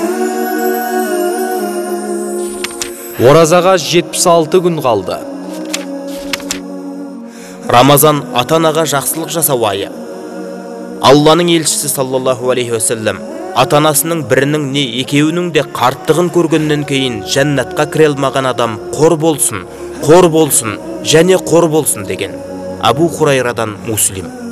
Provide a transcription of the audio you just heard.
Оразаға 76 күн қалды. Рамазан ата-анаға жақсылық жасау айы. Алланың елшісі саллаллаху алейхи вассалам ата-анасының бірінің не екеуінің де қарттығын көргеннен кейін жәннатқа кіре алмаған адам қор болсын және қор болсын деген. Абу Хурайрадан Муслим.